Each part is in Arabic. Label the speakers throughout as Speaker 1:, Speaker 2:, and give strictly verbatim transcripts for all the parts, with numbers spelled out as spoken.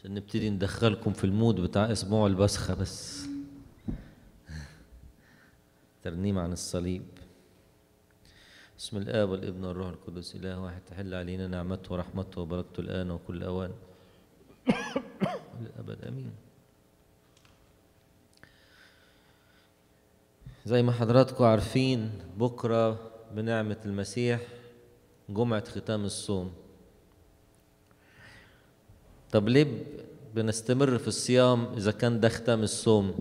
Speaker 1: عشان نبتدي ندخلكم في المود بتاع اسبوع البسخة. بس ترنيم عن الصليب. بسم الآب والابن والروح القدس إله واحد، تحل علينا نعمته ورحمته وبركته الآن وكل أوان للأبد آمين. زي ما حضراتكم عارفين، بكرة بنعمة المسيح جمعة ختام الصوم. طب ليه بنستمر في الصيام إذا كان ده ختام الصوم؟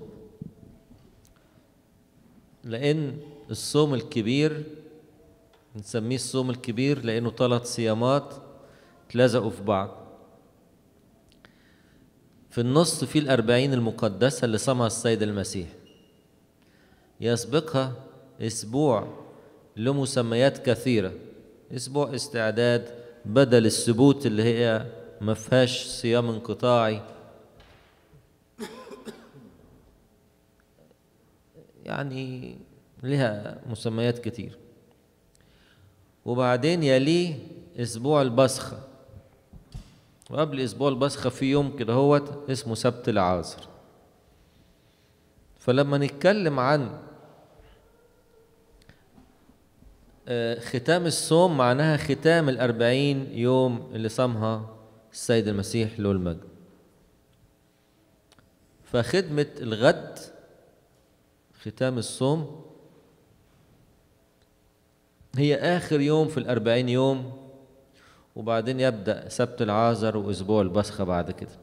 Speaker 1: لأن الصوم الكبير نسميه الصوم الكبير لأنه ثلاث صيامات تلزقوا في بعض. في النص في الأربعين المقدسة اللي صامها السيد المسيح، يسبقها أسبوع له مسميات كثيرة. أسبوع استعداد بدل السبوت اللي هي ما فيهاش صيام انقطاعي، يعني لها مسميات كتير. وبعدين يليه أسبوع البسخة، وقبل أسبوع البسخة في يوم كده هوت اسمه سبت العازر. فلما نتكلم عن ختام الصوم معناها ختام الأربعين يوم اللي صامها السيد المسيح له المجد. فخدمة الغد ختام الصوم هي آخر يوم في الأربعين يوم، وبعدين يبدأ سبت العازر وأسبوع البسخة بعد كده.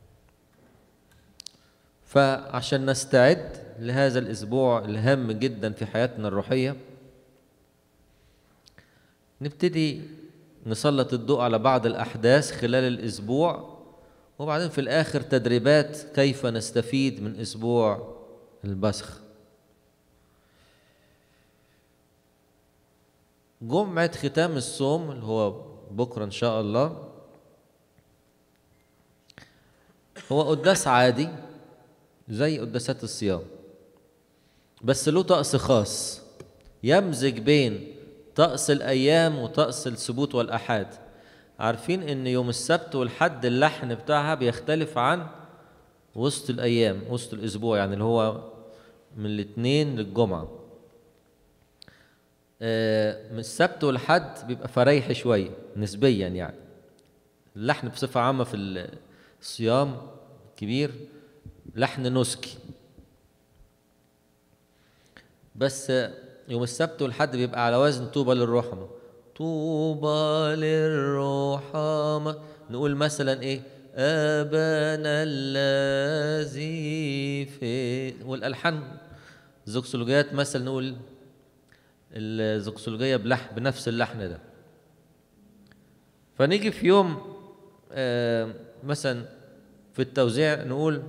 Speaker 1: فعشان نستعد لهذا الأسبوع الهام جدا في حياتنا الروحية، نبتدي نسلط الضوء على بعض الأحداث خلال الأسبوع، وبعدين في الآخر تدريبات كيف نستفيد من أسبوع البسخ. جمعة ختام الصوم اللي هو بكرة إن شاء الله هو قداس عادي زي قداسات الصيام، بس له طقس خاص يمزج بين طقس الأيام وطقس السبوت والأحاد. عارفين إن يوم السبت والحد اللحن بتاعها بيختلف عن وسط الأيام، وسط الأسبوع، يعني اللي هو من الاثنين للجمعة. من السبت والحد بيبقى فريح شوية نسبيا، يعني اللحن بصفة عامة في الصيام كبير لحن نسكي، بس يوم السبت والحد بيبقى على وزن طوبى للرحمة. طوبى للرحمة. نقول مثلا ايه؟ أبانا الذي في، والألحان زوكسولوجيات مثلا نقول الزوكسولوجية بلحن بنفس اللحن ده. فنيجي في يوم آه مثلا في التوزيع نقول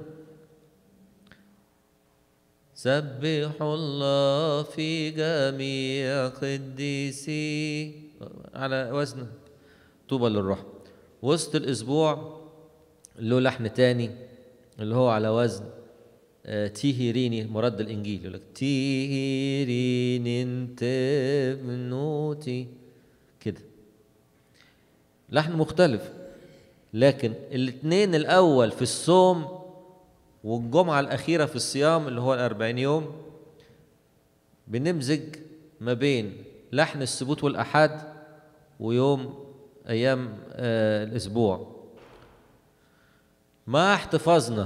Speaker 1: سبحوا الله في جميع قديسي، على وزن طوبى للرحمة. وسط الأسبوع له لحن تاني اللي هو على وزن آه تيهيريني، مرد الإنجيل يقول لك تيهيريني انت بنوتي كده، لحن مختلف. لكن الاثنين الأول في الصوم والجمعة الأخيرة في الصيام اللي هو الأربعين يوم بنمزج ما بين لحن السبوت والأحد ويوم أيام آه الأسبوع، مع احتفاظنا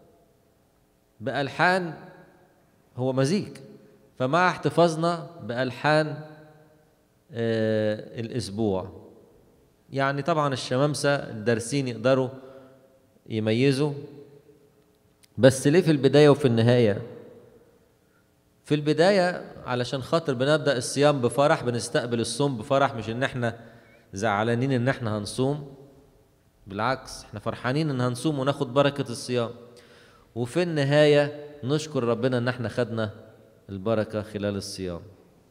Speaker 1: بألحان، هو مزيج، فمع احتفاظنا بألحان آه الأسبوع. يعني طبعا الشمامسة الدارسين يقدروا يميزوا، بس ليه في البداية وفي النهاية؟ في البداية علشان خاطر بنبدأ الصيام بفرح، بنستقبل الصوم بفرح، مش ان احنا زعلانين ان احنا هنصوم، بالعكس احنا فرحانين ان هنصوم وناخد بركة الصيام. وفي النهاية نشكر ربنا ان احنا خدنا البركة خلال الصيام.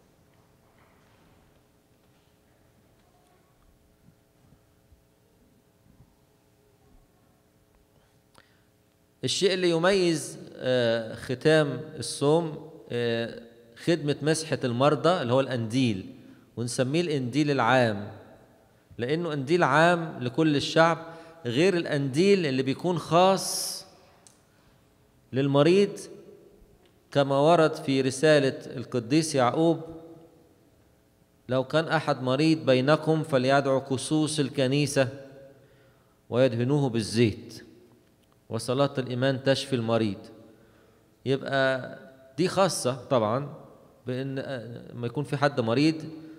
Speaker 1: الشيء اللي يميز ختام الصوم خدمة مسحة المرضى اللي هو الأنديل، ونسميه الإنديل العام لأنه إنديل عام لكل الشعب. غير القنديل اللي بيكون خاص للمريض، كما ورد في رسالة القديس يعقوب: لو كان أحد مريض بينكم فليدعو كسوس الكنيسة ويدهنوه بالزيت، وصلاة الإيمان تشفي المريض. يبقى دي خاصة طبعا بأن ما يكون في حد مريض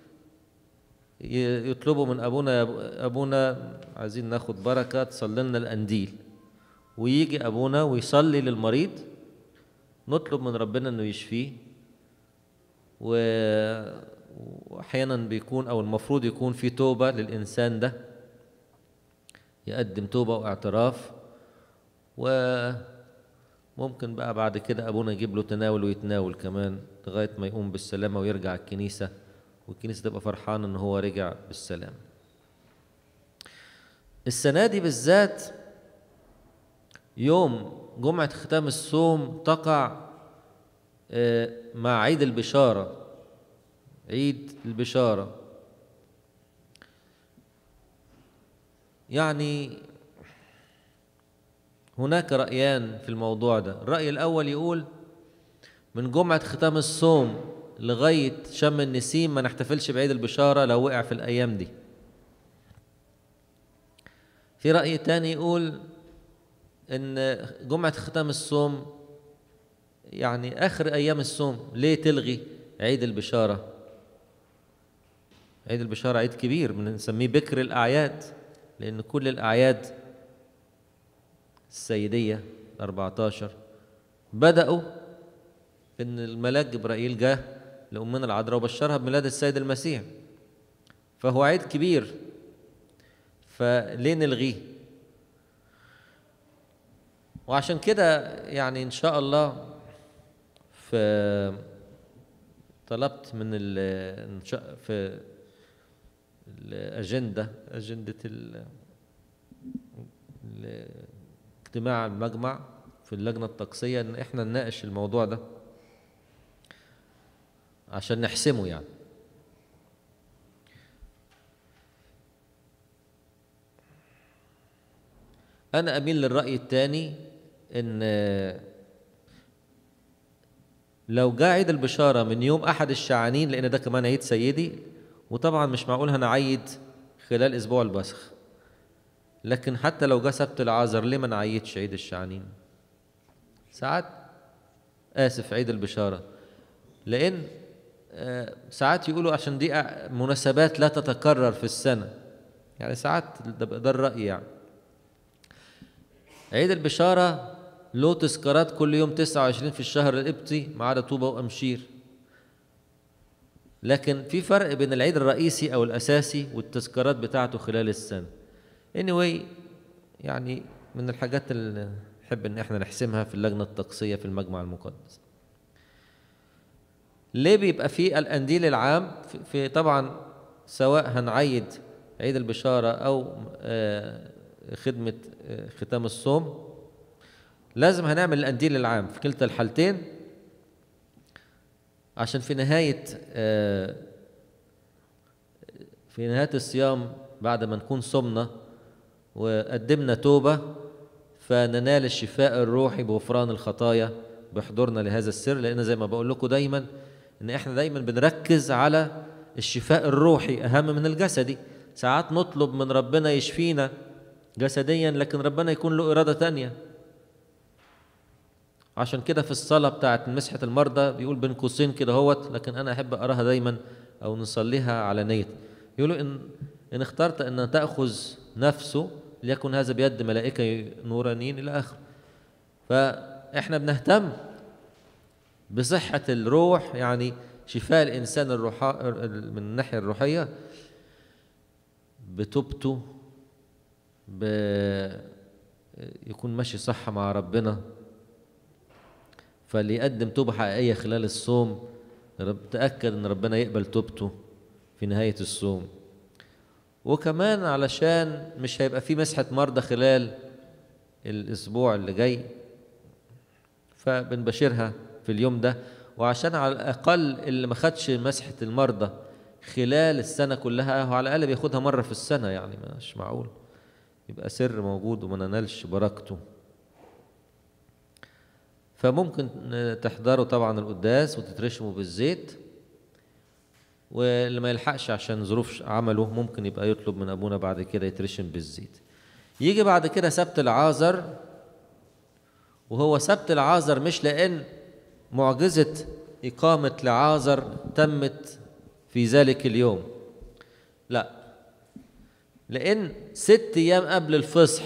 Speaker 1: يطلبوا من أبونا: أبونا عايزين ناخد بركة تصلي لنا القنديل، ويجي أبونا ويصلي للمريض، نطلب من ربنا أنه يشفيه. وأحيانا بيكون أو المفروض يكون في توبة للإنسان ده، يقدم توبة واعتراف، وممكن بقى بعد كده أبونا يجيب له تناول ويتناول كمان لغاية ما يقوم بالسلامة ويرجع الكنيسة، والكنيسة تبقى فرحانة إن هو رجع بالسلام. السنة دي بالذات يوم جمعة ختام الصوم تقع مع عيد البشارة، عيد البشارة. يعني هناك رأيان في الموضوع ده. الرأي الأول يقول من جمعة ختام الصوم لغاية شم النسيم ما نحتفلش بعيد البشارة لو وقع في الأيام دي. في رأي تاني يقول إن جمعة ختام الصوم يعني آخر أيام الصوم، ليه تلغي عيد البشارة؟ عيد البشارة عيد كبير بنسميه بكر الأعياد، لأن كل الأعياد السيدية أربعتاشر بدأوا إن الملاك جبرائيل جاء لأمنا العذراء وبشرها بميلاد السيد المسيح، فهو عيد كبير، فليه نلغيه؟ وعشان كده يعني إن شاء الله في طلبت من ال في الأجندة أجندة اجتماع المجمع في اللجنة الطقسية إن إحنا نناقش الموضوع ده عشان نحسمه. يعني أنا أميل للرأي الثاني، إن لو جاء عيد البشارة من يوم أحد الشعانين، لأن ده كمان عيد سيدي، وطبعا مش معقول هنعيد خلال أسبوع البسخ، لكن حتى لو جاء سبت العازر ليه ما نعيدش عيد الشعانين؟ ساعات آسف عيد البشارة، لأن ساعات يقولوا عشان دي مناسبات لا تتكرر في السنة، يعني ساعات ده, ده الرأي. يعني عيد البشارة له تذكارات كل يوم تسعة وعشرين في الشهر القبطي ما عدا طوبة وأمشير، لكن في فرق بين العيد الرئيسي أو الأساسي والتذكارات بتاعته خلال السنة. anyway يعني من الحاجات اللي نحب إن احنا نحسمها في اللجنة الطقسية في المجمع المقدس. ليه بيبقى في القنديل العام؟ في طبعا سواء هنعيد عيد البشارة أو خدمة ختام الصوم لازم هنعمل القنديل العام في كلتا الحالتين، عشان في نهاية في نهاية الصيام بعد ما نكون صمنا وقدمنا توبة فننال الشفاء الروحي بغفران الخطايا بحضورنا لهذا السر. لأن زي ما بقول لكم دايما إن إحنا دايما بنركز على الشفاء الروحي أهم من الجسدي. ساعات نطلب من ربنا يشفينا جسديا لكن ربنا يكون له إرادة تانية. عشان كده في الصلاة بتاعت مسحة المرضى بيقول بين قوسين كده هوت، لكن أنا أحب أقراها دايما أو نصليها على نية. يقولوا إن إن اخترت أن تأخذ نفسه ليكن هذا بيد ملائكة نورانيين إلى آخر. فإحنا بنهتم بصحة الروح، يعني شفاء الإنسان الروحا من الناحية الروحية بتوبته، يكون ماشي صح مع ربنا. فاللي يقدم توبة حقيقية خلال الصوم تأكد أن ربنا يقبل توبته في نهاية الصوم. وكمان علشان مش هيبقى فيه مسحة مرضى خلال الأسبوع اللي جاي فبنبشرها في اليوم ده، وعشان على الأقل اللي ما خدش مسحة المرضى خلال السنة كلها هو على الأقل بياخدها مرة في السنة، يعني مش معقول يبقى سر موجود وما ننالش بركته. فممكن تحضروا طبعا القداس وتترشموا بالزيت، واللي ما يلحقش عشان ظروف عمله ممكن يبقى يطلب من ابونا بعد كده يترشم بالزيت. يجي بعد كده سبت العازر، وهو سبت العازر مش لأن معجزة إقامة لعازر تمت في ذلك اليوم، لا، لأن ست أيام قبل الفصح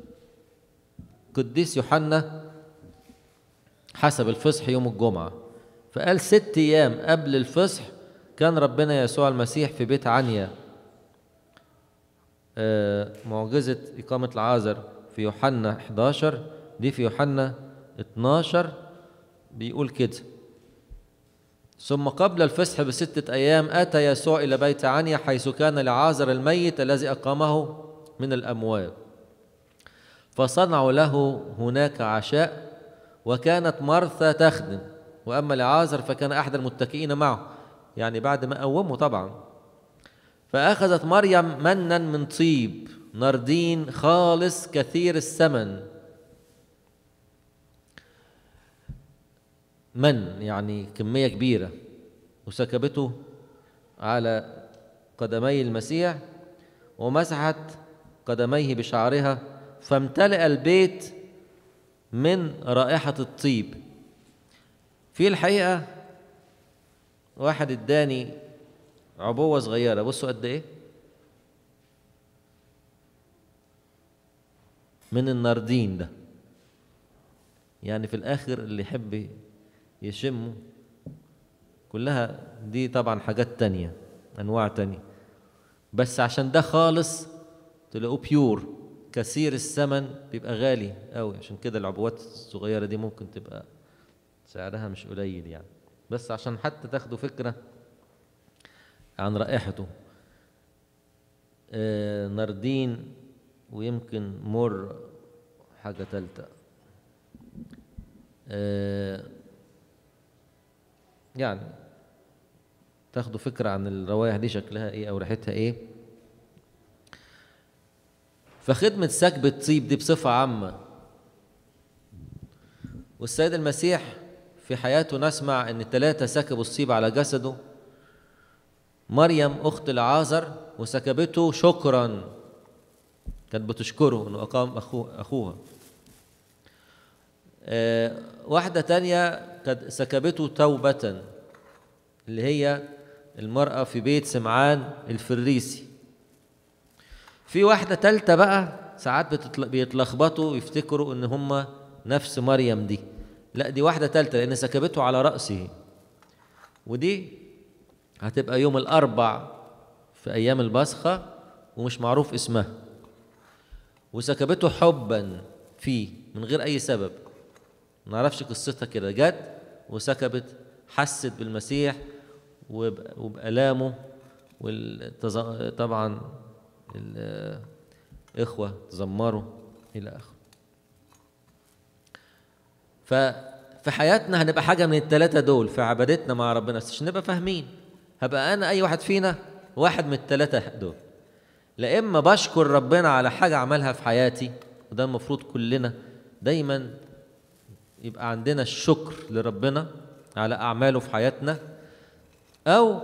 Speaker 1: قديس يوحنا حسب الفصح يوم الجمعة، فقال ست أيام قبل الفصح كان ربنا يسوع المسيح في بيت عنيا. آه معجزة إقامة العازر في يوحنا إحداشر، دي في يوحنا اتناشر بيقول كده: ثم قبل الفصح بستة أيام أتى يسوع إلى بيت عنيا حيث كان لعازر الميت الذي أقامه من الأموات، فصنعوا له هناك عشاء، وكانت مرثا تخدم، وأما لعازر فكان أحد المتكئين معه، يعني بعد ما قومه طبعا. فأخذت مريم منا من طيب نردين خالص كثير الثمن، من يعني كمية كبيرة، وسكبته على قدمي المسيح ومسحت قدميه بشعرها، فامتلأ البيت من رائحة الطيب. في الحقيقة واحد اداني عبوة صغيرة، بصوا قد ايه من الناردين ده، يعني في الآخر اللي يحب يشمه كلها دي طبعا حاجات تانية أنواع تانية، بس عشان ده خالص تلاقوه بيور كثير الثمن، بيبقى غالي قوي. عشان كده العبوات الصغيرة دي ممكن تبقى سعرها مش قليل يعني، بس عشان حتى تاخدوا فكرة عن رائحته. آه ناردين، ويمكن مر حاجة تالتة، آه يعني تاخدوا فكرة عن الروائح دي شكلها ايه او ريحتها ايه. فخدمة سكب الطيب دي بصفة عامة، والسيد المسيح في حياته نسمع ان ثلاثة سكبوا الطيب على جسده: مريم اخت لعازر وسكبته شكرا، كانت بتشكره انه اقام أخوه اخوها. آه واحدة تانية كانت سكبته توبة، اللي هي المرأة في بيت سمعان الفريسي. في واحدة تالتة بقى ساعات بيتلخبطوا يفتكروا ان هم نفس مريم دي، لا دي واحدة تالتة لان سكبته على رأسه، ودي هتبقى يوم الأربع في أيام البصخة ومش معروف اسمها، وسكبته حبا فيه من غير أي سبب، ما نعرفش قصتها كده، جت وسكبت، حست بالمسيح وبآلامه، وطبعا الإخوة تزمروا إلى آخره. ففي حياتنا هنبقى حاجة من الثلاثة دول في عبادتنا مع ربنا، بس عشان نبقى فاهمين هبقى أنا أي واحد فينا واحد من الثلاثة دول، لا إما بشكر ربنا على حاجة عملها في حياتي، وده المفروض كلنا دايما يبقى عندنا الشكر لربنا على أعماله في حياتنا، أو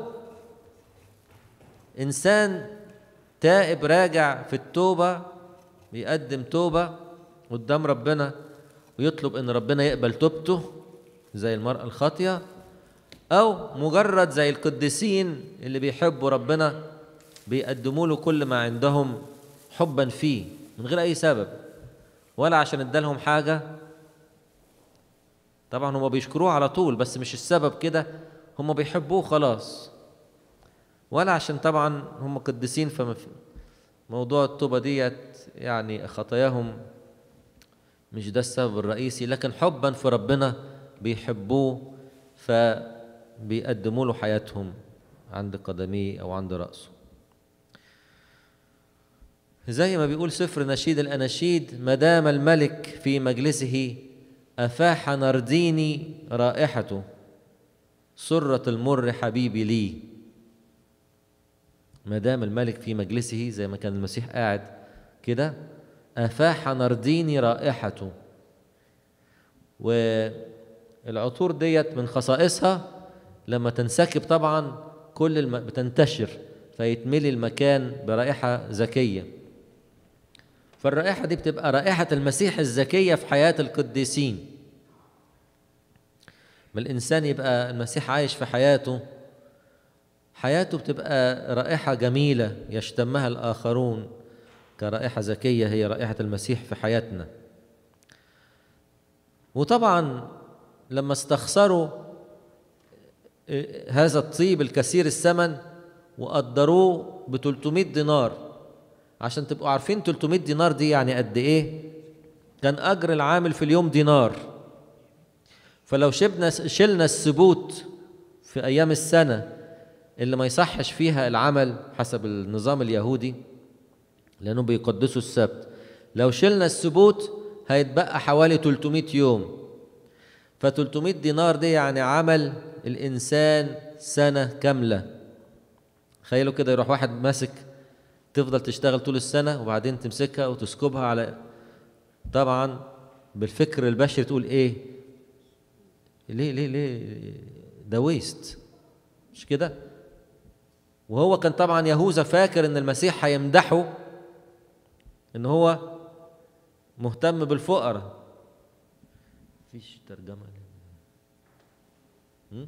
Speaker 1: إنسان تائب راجع في التوبة بيقدم توبة قدام ربنا ويطلب إن ربنا يقبل توبته زي المرأة الخاطية، أو مجرد زي القديسين اللي بيحبوا ربنا بيقدموا له كل ما عندهم حبا فيه من غير أي سبب، ولا عشان ادالهم حاجة. طبعا هم بيشكروه على طول بس مش السبب كده، هم بيحبوه خلاص، ولا عشان طبعا هم قديسين فموضوع التوبة ديت يعني خطاياهم مش ده السبب الرئيسي، لكن حبا في ربنا بيحبوه فبيقدموا له حياتهم عند قدميه أو عند رأسه. زي ما بيقول سفر نشيد الأناشيد: ما دام الملك في مجلسه أفاح نرديني رائحته، سرة المر حبيبي لي. ما دام الملك في مجلسه، زي ما كان المسيح قاعد كده أفاح نرديني رائحته. والعطور ديت من خصائصها لما تنسكب طبعا كل الم... بتنتشر فيتملي المكان برائحة زكية. فالرائحة دي بتبقى رائحة المسيح الزكية في حياة القديسين. ما الإنسان يبقى المسيح عايش في حياته، حياته بتبقى رائحة جميلة يشتمها الآخرون كرائحة زكية، هي رائحة المسيح في حياتنا. وطبعا لما استخسروا هذا الطيب الكثير الثمن وقدروه ب ثلاثمائة دينار، عشان تبقوا عارفين ثلاثمائة دينار دي يعني قد ايه، كان اجر العامل في اليوم دينار. فلو شبنا شلنا السبوت في ايام السنه اللي ما يصحش فيها العمل حسب النظام اليهودي لانهم بيقدسوا السبت، لو شلنا السبوت هيتبقى حوالي ثلاثمائة يوم. ف ثلاثمائة دينار دي يعني عمل الانسان سنه كامله. تخيلوا كده، يروح واحد ماسك، تفضل تشتغل طول السنه وبعدين تمسكها وتسكبها على، طبعا بالفكر البشري تقول ايه، ليه ليه ليه ده ويست، مش كده؟ وهو كان طبعا يهوذا فاكر ان المسيح هيمدحه ان هو مهتم بالفقراء. مفيش ترجمه ل...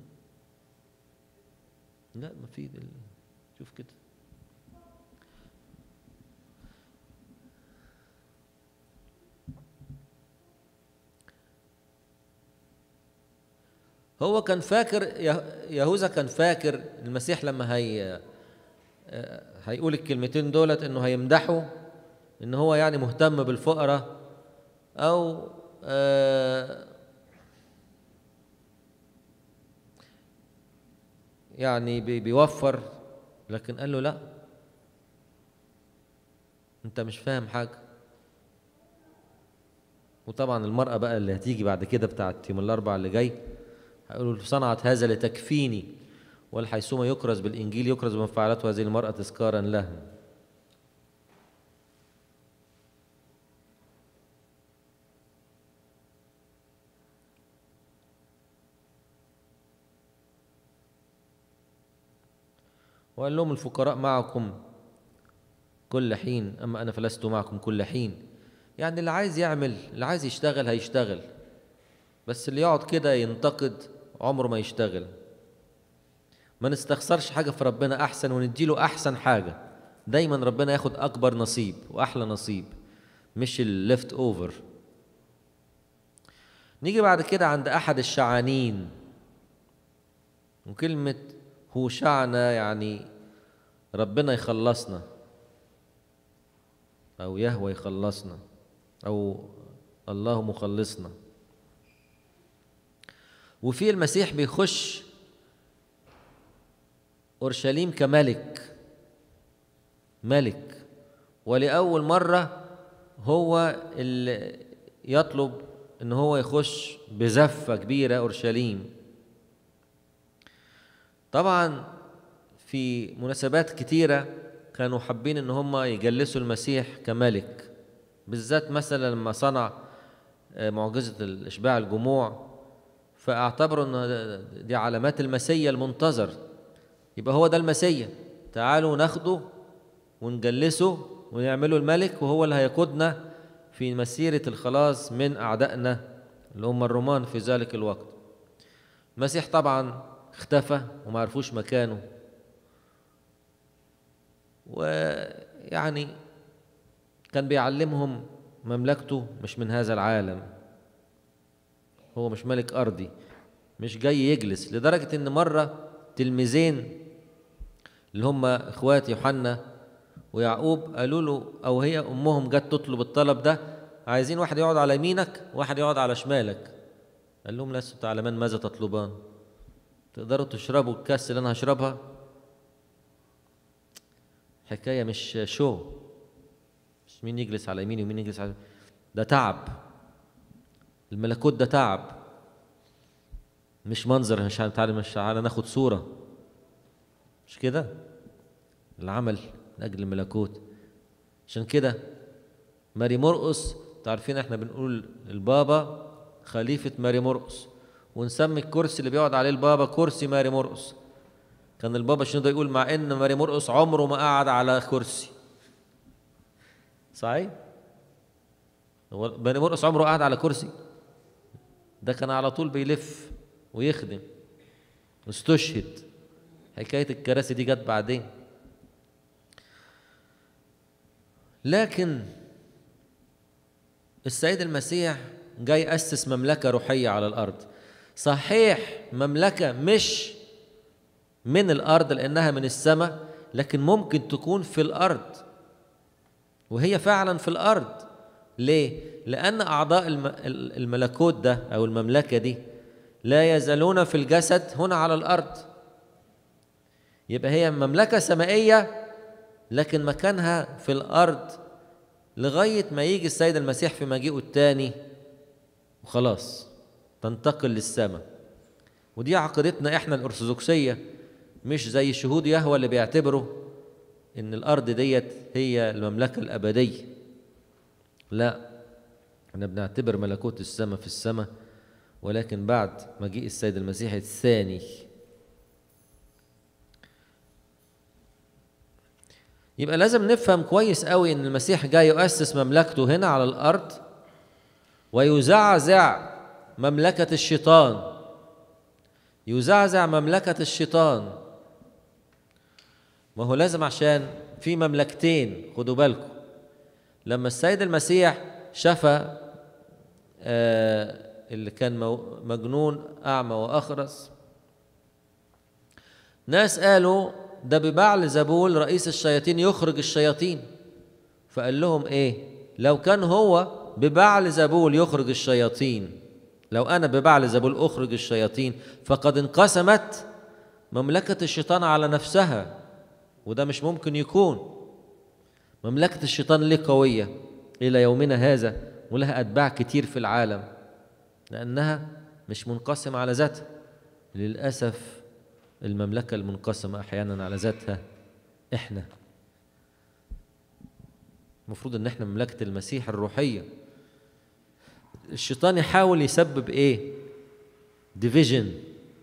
Speaker 1: لا ما في دل... شوف كده. هو كان فاكر، يهوذا كان فاكر المسيح لما هي هيقول الكلمتين دولت انه هيمدحه ان هو يعني مهتم بالفقراء او آه يعني بيوفر، لكن قال له لا، انت مش فاهم حاجه. وطبعا المرأة بقى اللي هتيجي بعد كده بتاعت يوم الاربعاء اللي جاي هيقولوا صنعت هذا لتكفيني، والحيثما يكرز بالإنجيل يكرز بمن فعلته هذه المرأة تذكارا له. وقال لهم الفقراء معكم كل حين أما أنا فلست معكم كل حين. يعني اللي عايز يعمل، اللي عايز يشتغل هيشتغل، بس اللي يقعد كده ينتقد عمره ما يشتغل. ما نستخسرش حاجة في ربنا أحسن ونديله أحسن حاجة. دايما ربنا ياخد أكبر نصيب وأحلى نصيب، مش الليفت أوفر. نيجي بعد كده عند أحد الشعانين، وكلمة هو شعنا يعني ربنا يخلصنا أو يهوى يخلصنا أو الله مخلصنا. وفي المسيح بيخش أورشليم كملك، ملك، ولأول مرة هو اللي يطلب إن هو يخش بزفة كبيرة أورشليم. طبعا في مناسبات كتيرة كانوا حابين إن هم يجلسوا المسيح كملك، بالذات مثلا لما صنع معجزة الإشباع الجموع، فاعتبروا إن دي علامات المسيا المنتظر، يبقى هو ده المسيا، تعالوا ناخده ونجلسه ونعمله الملك، وهو اللي هيقودنا في مسيرة الخلاص من أعدائنا اللي هم الرومان في ذلك الوقت. المسيح طبعا اختفى وما عرفوش مكانه، ويعني كان بيعلمهم مملكته مش من هذا العالم، هو مش ملك أرضي، مش جاي يجلس. لدرجة إن مرة تلميذين اللي هم إخوات يوحنا ويعقوب قالوا له، أو هي أمهم جت تطلب الطلب ده، عايزين واحد يقعد على يمينك وواحد يقعد على شمالك. قال لهم لستم تعلمان ماذا تطلبان؟ تقدروا تشربوا الكاس اللي أنا هشربها؟ حكاية مش شو، مش مين يجلس على يميني ومين يجلس على، ده تعب. الملكوت ده تعب، مش منظر، مش تعالى مش تعالى ناخد صورة، مش كده العمل من أجل الملكوت. عشان كده ماري مرقس، تعرفين احنا بنقول البابا خليفة ماري مرقس، ونسمي الكرسي اللي بيقعد عليه البابا كرسي ماري مرقس. كان البابا شنودة يقول مع ان ماري مرقس عمره ما قعد على كرسي. صحيح؟ هو ماري مرقس عمره قعد على كرسي؟ ده كان على طول بيلف ويخدم، واستشهد. حكاية الكراسي دي جت بعدين. لكن السيد المسيح جاي يأسس مملكة روحية على الأرض. صحيح مملكة مش من الأرض لأنها من السماء، لكن ممكن تكون في الأرض، وهي فعلا في الأرض. ليه؟ لأن أعضاء الملكوت ده أو المملكة دي لا يزالون في الجسد هنا على الأرض. يبقى هي مملكة سمائية لكن مكانها في الأرض لغاية ما يجي السيد المسيح في مجيئه الثاني وخلاص تنتقل للسماء. ودي عقيدتنا احنا الأرثوذكسية، مش زي شهود يهوه اللي بيعتبروا ان الأرض ديت هي المملكة الأبدية. لا، احنا بنعتبر ملكوت السماء في السماء، ولكن بعد مجيء السيد المسيح الثاني. يبقى لازم نفهم كويس قوي ان المسيح جاي يؤسس مملكته هنا على الارض ويزعزع مملكة الشيطان، يزعزع مملكة الشيطان. ما هو لازم، عشان في مملكتين، خدوا بالكم. لما السيد المسيح شفى آه اللي كان مجنون أعمى وأخرس، ناس قالوا ده ببعل زبول رئيس الشياطين يخرج الشياطين. فقال لهم ايه؟ لو كان هو ببعل زبول يخرج الشياطين، لو انا ببعل زبول اخرج الشياطين، فقد انقسمت مملكة الشيطان على نفسها، وده مش ممكن يكون. مملكة الشيطان ليه قوية الى يومنا هذا ولها اتباع كتير في العالم؟ لانها مش منقسمة على ذاتها. للأسف المملكة المنقسمة أحيانا على ذاتها إحنا. المفروض إن إحنا مملكة المسيح الروحية. الشيطان يحاول يسبب إيه؟ ديفيجن،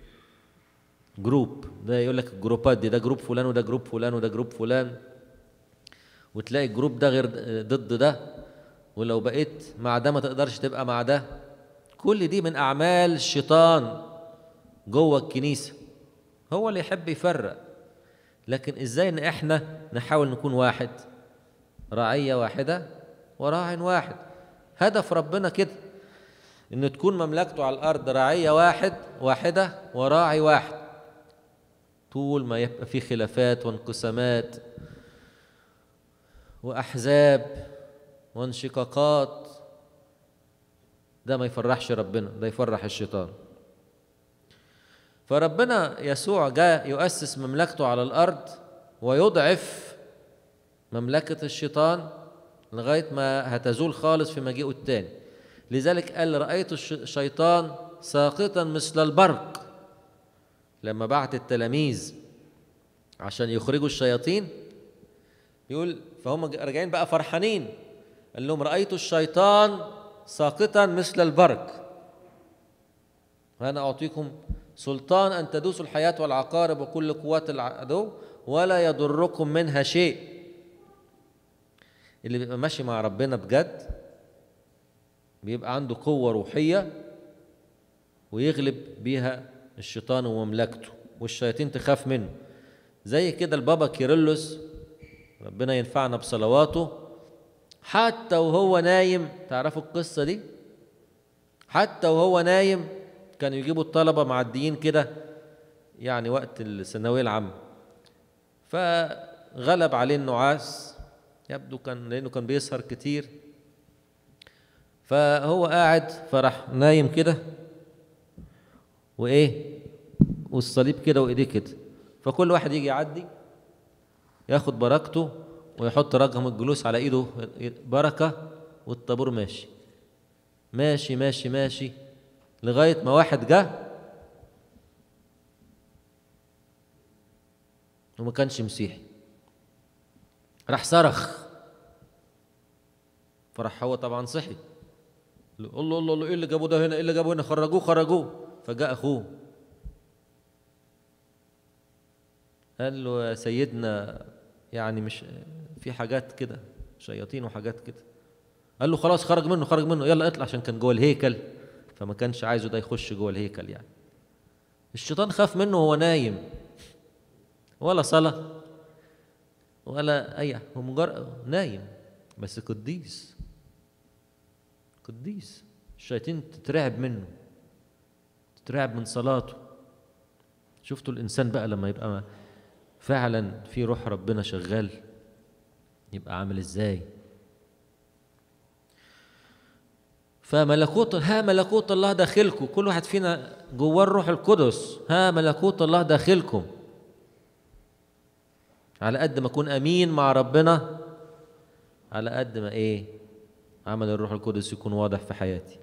Speaker 1: جروب. ده يقول لك الجروبات دي، ده جروب فلان وده جروب فلان وده جروب فلان، وتلاقي الجروب ده غير ضد ده، ولو بقيت مع ده ما تقدرش تبقى مع ده. كل دي من أعمال الشيطان جوه الكنيسة. هو اللي يحب يفرق. لكن ازاي ان احنا نحاول نكون واحد، رعية واحدة وراع واحد. هدف ربنا كده، ان تكون مملكته على الارض رعية واحد واحدة وراعي واحد. طول ما يبقى في خلافات وانقسامات واحزاب وانشقاقات، ده ما يفرحش ربنا، ده يفرح الشيطان. فربنا يسوع جاء يؤسس مملكته على الأرض ويضعف مملكة الشيطان لغاية ما هتزول خالص في مجيئه الثاني. لذلك قال رأيت الشيطان ساقطا مثل البرق. لما بعت التلاميذ عشان يخرجوا الشياطين، يقول فهم راجعين بقى فرحانين، قال لهم رأيت الشيطان ساقطا مثل البرق، وأنا أعطيكم سلطان أن تدوسوا الحياة والعقارب وكل قوات العدو ولا يضركم منها شيء. اللي بيبقى ماشي مع ربنا بجد بيبقى عنده قوة روحية ويغلب بيها الشيطان ومملكته، والشياطين تخاف منه. زي كده البابا كيرلس، ربنا ينفعنا بصلواته، حتى وهو نايم، تعرفوا القصة دي؟ حتى وهو نايم كانوا يجيبوا الطلبة معديين كده يعني وقت الثانوية العامة، فغلب عليه النعاس، يبدو كان لأنه كان بيسهر كتير، فهو قاعد فراح نايم كده وإيه والصليب كده وإيديه كده، فكل واحد يجي يعدي ياخد بركته ويحط رقم الجلوس على إيده بركة، والطابور ماشي ماشي ماشي ماشي لغاية ما واحد جه وما كانش مسيحي، راح صرخ، فراح هو طبعا صحي، الله الله الله ايه اللي جابوه ده هنا، ايه اللي جابوه هنا، خرجوه خرجوه. فجاء اخوه قال له يا سيدنا يعني مش في حاجات كده شياطين وحاجات كده. قال له خلاص خرج منه خرج منه يلا اطلع، عشان كان جوه الهيكل فما كانش عايزه ده يخش جوه الهيكل يعني. الشيطان خاف منه وهو نايم، ولا صلاة ولا أي، هو مجرد نايم بس قديس قديس. الشياطين تترعب منه، تترعب من صلاته. شفتوا الإنسان بقى لما يبقى فعلا في روح ربنا شغال يبقى عامل ازاي؟ فملكوت، ها ملكوت الله داخلكم، كل واحد فينا جواه الروح القدس، ها ملكوت الله داخلكم. على قد ما اكون امين مع ربنا على قد ما ايه عمل الروح القدس يكون واضح في حياتي.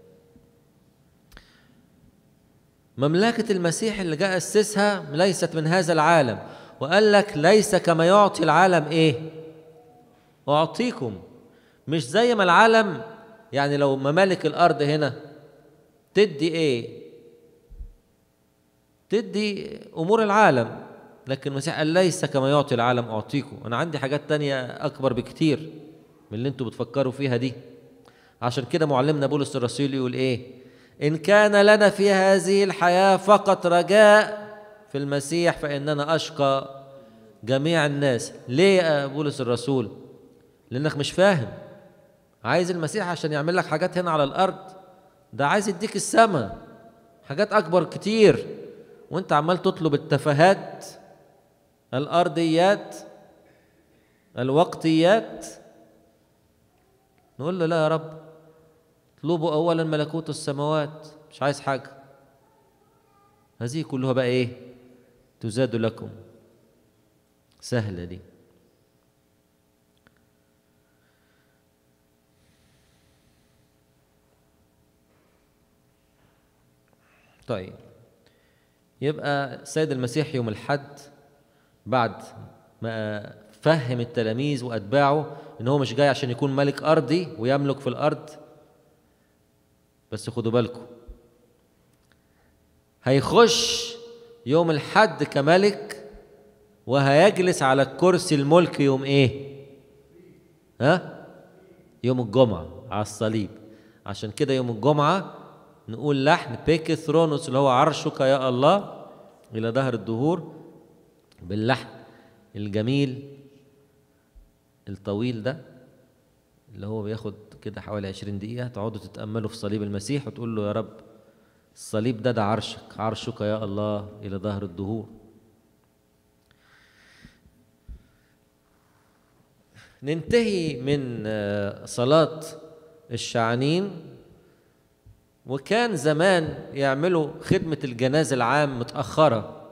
Speaker 1: مملكة المسيح اللي جاء أسسها ليست من هذا العالم، وقال لك ليس كما يعطي العالم ايه أعطيكم. مش زي ما العالم يعني لو ممالك الأرض هنا تدي ايه، تدي أمور العالم، لكن المسيح قال ليس كما يعطي العالم أعطيكم. أنا عندي حاجات تانية أكبر بكتير من اللي انتوا بتفكروا فيها دي. عشان كده معلمنا بولس الرسول يقول ايه؟ إن كان لنا في هذه الحياة فقط رجاء في المسيح فإننا أشقى جميع الناس. ليه يا بولس الرسول؟ لأنك مش فاهم. عايز المسيح عشان يعمل لك حاجات هنا على الأرض، ده عايز يديك السماء حاجات أكبر كتير، وانت عمال تطلب التفاهات الأرضيات الوقتيات. نقول له لا يا رب، اطلبوا أولا ملكوت السماوات، مش عايز حاجة، هذه كلها بقى ايه تزاد لكم. سهلة دي. طيب يبقى السيد المسيح يوم الحد بعد ما فهم التلاميذ وأتباعه إن هو مش جاي عشان يكون ملك أرضي ويملك في الأرض بس، خدوا بالكم هيخش يوم الحد كملك وهيجلس على الكرسي الملك يوم ايه؟ ها؟ يوم الجمعة على الصليب. عشان كده يوم الجمعة نقول لحن بيكي ثرونوس اللي هو عرشك يا الله إلى دهر الدهور، باللحن الجميل الطويل ده اللي هو بياخد كده حوالي عشرين دقيقة. تقعدوا تتأملوا في صليب المسيح وتقول له يا رب الصليب ده ده عرشك، عرشك يا الله إلى دهر الدهور. ننتهي من صلاة الشعانين. وكان زمان يعملوا خدمة الجنازة العام متأخرة.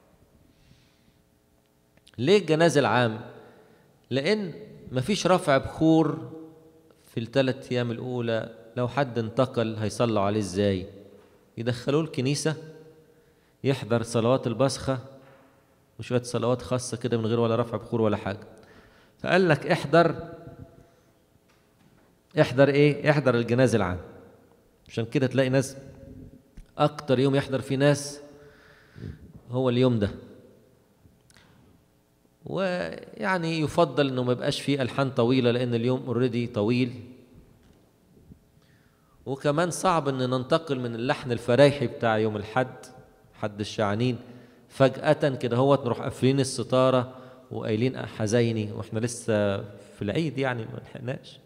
Speaker 1: ليه الجنازة العام؟ لأن مفيش رفع بخور في الثلاث أيام الأولى. لو حد انتقل هيصلوا عليه إزاي؟ يدخلوه الكنيسة يحضر صلوات البصخة وشوية صلوات خاصة كده من غير ولا رفع بخور ولا حاجة. فقال لك احضر احضر ايه؟ احضر الجنازة العام. عشان كده تلاقي ناس أكتر يوم يحضر فيه ناس هو اليوم ده. ويعني يفضل انه ما يبقاش فيه ألحان طويلة لأن اليوم اوريدي طويل، وكمان صعب ان ننتقل من اللحن الفرايحي بتاع يوم الحد حد الشعانين فجأة كده هو نروح قافلين الستارة وقايلين حزيني واحنا لسه في العيد، يعني ما لحقناش.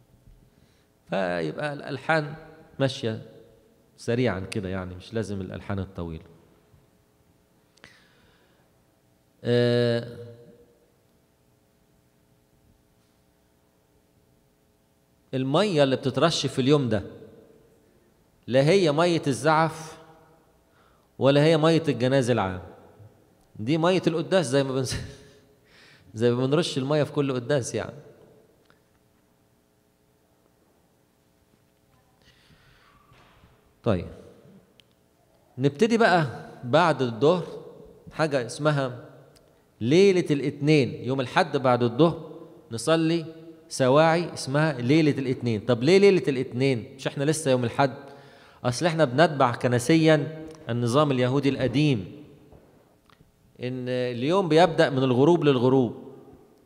Speaker 1: فيبقى الألحان ماشية سريعا كده، يعني مش لازم الألحان الطويلة. آه المية اللي بتترش في اليوم ده لا هي مية الزعف ولا هي مية الجنازة العام، دي مية القداس زي ما بنس... زي ما بنرش المية في كل قداس يعني. طيب نبتدي بقى بعد الظهر حاجة اسمها ليلة الاثنين. يوم الحد بعد الظهر نصلي سواعي اسمها ليلة الاثنين. طب ليه ليلة الاثنين؟ مش احنا لسه يوم الحد؟ اصل احنا بنتبع كنسيا النظام اليهودي القديم، ان اليوم بيبدأ من الغروب للغروب،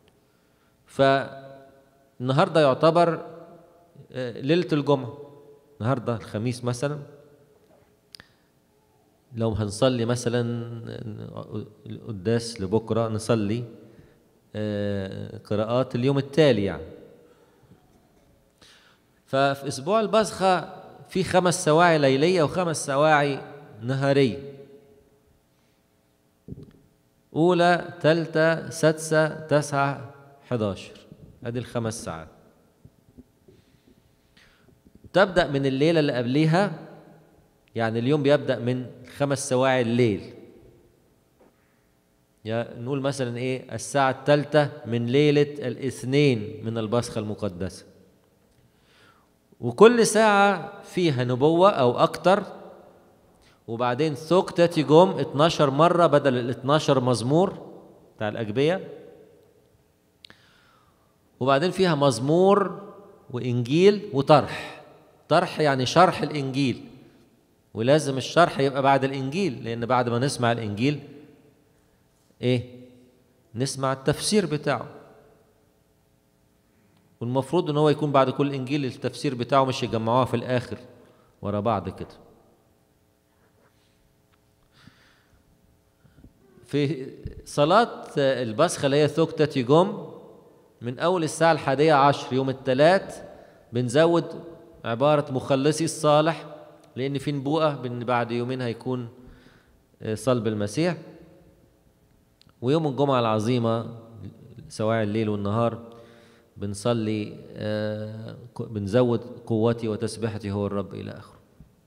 Speaker 1: فالنهارده يعتبر ليلة الجمعة. النهارده الخميس مثلا، لو هنصلي مثلا القداس لبكره نصلي قراءات اليوم التالي يعني. ففي اسبوع البصخة في خمس سواعي ليلية وخمس سواعي نهارية، أولى تالتة سادسة تسعة حداشر، ادي الخمس ساعات. تبدأ من الليلة اللي قبليها، يعني اليوم بيبدأ من خمس سواعي الليل، يعني نقول مثلا ايه الساعة الثالثة من ليلة الاثنين من البصخة المقدسة، وكل ساعة فيها نبوة أو أكتر، وبعدين ثوكتة جم اتناشر مرة بدل ال اتناشر مزمور بتاع الأجبية، وبعدين فيها مزمور وإنجيل وطرح. طرح يعني شرح الإنجيل، ولازم الشرح يبقى بعد الإنجيل، لأن بعد ما نسمع الإنجيل إيه؟ نسمع التفسير بتاعه، والمفروض إن هو يكون بعد كل إنجيل التفسير بتاعه، مش يجمعوها في الآخر ورا بعض كده. في صلاة البصخة اللي هي ثوكتة جم من أول الساعة الحادية عشر يوم الثلاث بنزود عبارة مخلصي الصالح، لأن في نبوءة بأن بعد يومين هيكون صلب المسيح. ويوم الجمعة العظيمة سواعي الليل والنهار بنصلي آه بنزود قوتي وتسبيحتي هو الرب إلى آخره.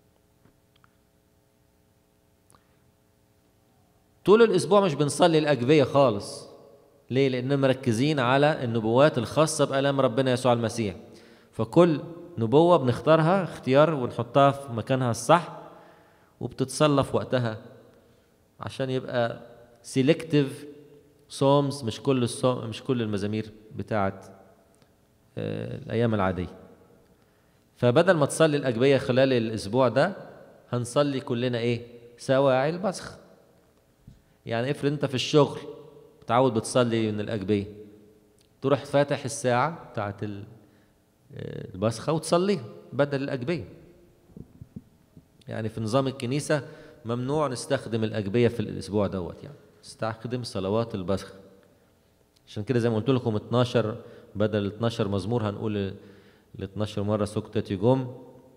Speaker 1: طول الأسبوع مش بنصلي الأجبية خالص. ليه؟ لأننا مركزين على النبوات الخاصة بآلام ربنا يسوع المسيح، فكل نبوة بنختارها اختيار ونحطها في مكانها الصح، وبتتصلى في وقتها عشان يبقى سيلكتيف صومز، مش كل الصوم مش كل المزامير بتاعت آه الأيام العادية. فبدل ما تصلي الأجبية خلال الأسبوع ده هنصلي كلنا إيه؟ سواعي البصخ. يعني افرض أنت في الشغل متعود بتصلي من الأجبية، تروح فاتح الساعة بتاعت البصخة وتصليها بدل الأجبية. يعني في نظام الكنيسة ممنوع نستخدم الأجبية في الأسبوع دوت، يعني نستخدم صلوات البصخة. عشان كده زي ما قلت لكم اتناشر بدل ال اتناشر مزمور هنقول ال اتناشر مرة سكتة جم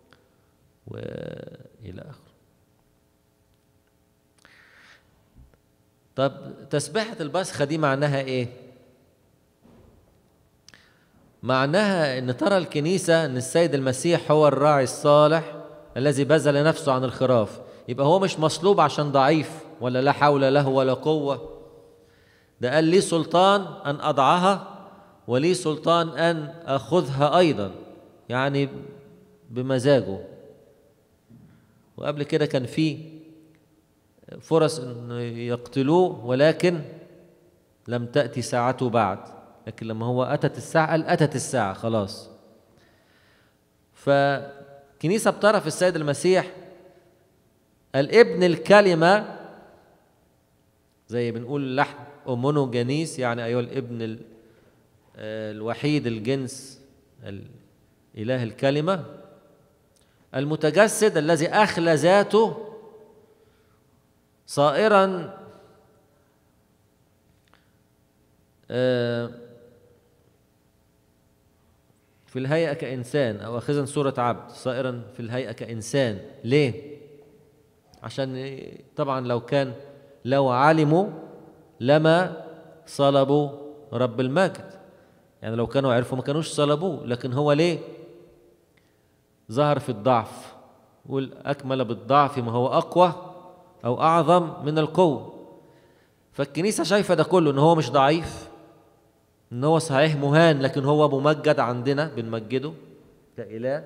Speaker 1: وإلى آخره. طب تسبيحة البصخة دي معناها إيه؟ معناها أن ترى الكنيسة أن السيد المسيح هو الراعي الصالح الذي بذل نفسه عن الخراف. يبقى هو مش مصلوب عشان ضعيف ولا لا حول له ولا قوة، ده قال لي سلطان أن أضعها ولي سلطان أن أخذها أيضا، يعني بمزاجه. وقبل كده كان في فرص أن يقتلوه ولكن لم تأتي ساعته بعد، لكن لما هو أتت الساعة قال أتت الساعة خلاص. فكنيسة بترى في السيد المسيح الابن الكلمة، زي بنقول لحن أومونوجينيس، يعني أيها الابن الوحيد الجنس الإله الكلمة المتجسد الذي أخلى ذاته صائرا في الهيئة كإنسان، أو أخذا صورة عبد، صائرا في الهيئة كإنسان. ليه؟ عشان طبعا لو كان لو علموا لما صلبوا رب المجد، يعني لو كانوا عرفوا ما كانوش صلبوه. لكن هو ليه ظهر في الضعف؟ يقول أكمل بالضعف ما هو أقوى أو أعظم من القوة. فالكنيسة شايفة ده كله، إن هو مش ضعيف، إن هو صحيح مهان لكن هو ممجد عندنا، بنمجده كإله.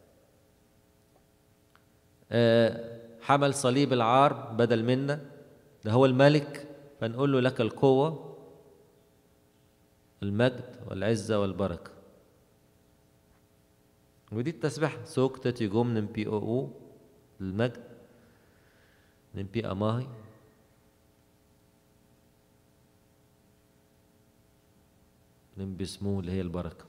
Speaker 1: آه حمل صليب العار بدل منا، ده هو الملك، فنقول له لك القوة المجد والعزة والبركة. ودي التسبيحة سوكتت يجوم نمبي او او المجد نمبي اماهي نمبي اسمه اللي هي البركة.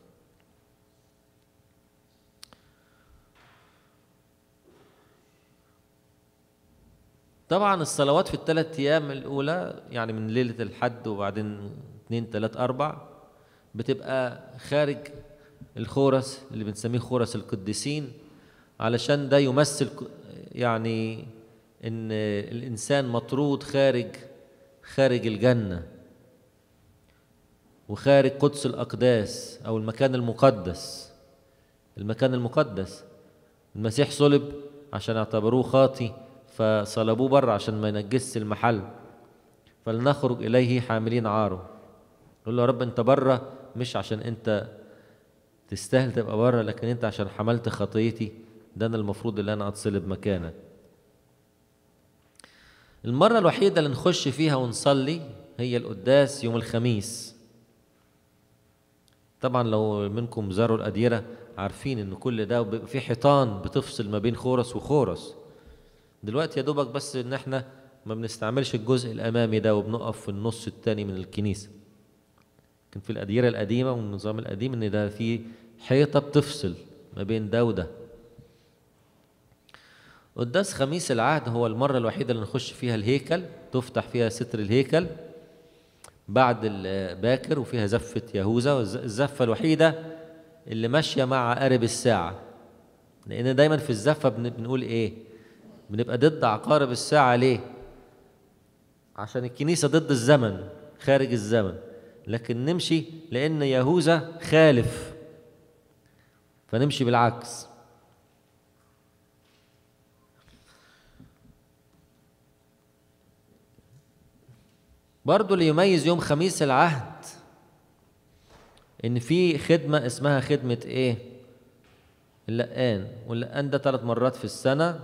Speaker 1: طبعا الصلوات في الثلاث ايام الاولى يعني من ليله الحد وبعدين اثنين ثلاث اربع بتبقى خارج الخورس اللي بنسميه خورس القديسين، علشان ده يمثل يعني ان الانسان مطرود خارج خارج الجنه وخارج قدس الاقداس او المكان المقدس. المكان المقدس المسيح صلب عشان اعتبروه خاطي فصلبوه بره عشان ما ينجسش المحل، فلنخرج إليه حاملين عاره. يقول له يا رب أنت بره مش عشان أنت تستاهل تبقى بره، لكن أنت عشان حملت خطيتي، ده أنا المفروض اللي أنا أتصلب مكانك. المرة الوحيدة اللي نخش فيها ونصلي هي القداس يوم الخميس. طبعا لو منكم زاروا الأديرة عارفين إن كل ده في حيطان بتفصل ما بين خورس وخورس. دلوقتي يا دوبك بس ان احنا ما بنستعملش الجزء الامامي ده وبنقف في النص التاني من الكنيسه. كان في الاديره القديمه والنظام القديم ان ده في حيطه بتفصل ما بين ده وده. قداس خميس العهد هو المره الوحيده اللي نخش فيها الهيكل، تفتح فيها ستر الهيكل بعد الباكر وفيها زفه يهوذا، والزفه الوحيده اللي ماشيه مع عقارب الساعه، لان دايما في الزفه بنقول ايه؟ بنبقى ضد عقارب الساعة. ليه؟ عشان الكنيسة ضد الزمن، خارج الزمن، لكن نمشي لأن يهوذا خالف فنمشي بالعكس. برضو اللي يميز يوم خميس العهد إن في خدمة اسمها خدمة إيه؟ اللقان، واللقان ده ثلاث مرات في السنة